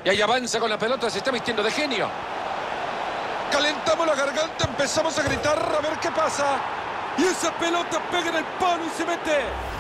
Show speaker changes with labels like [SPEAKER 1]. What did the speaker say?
[SPEAKER 1] Y ahí avanza con la pelota, se está vistiendo de genio.
[SPEAKER 2] Calentamos la garganta, empezamos a gritar a ver qué pasa. Y esa pelota pega en el palo y se mete.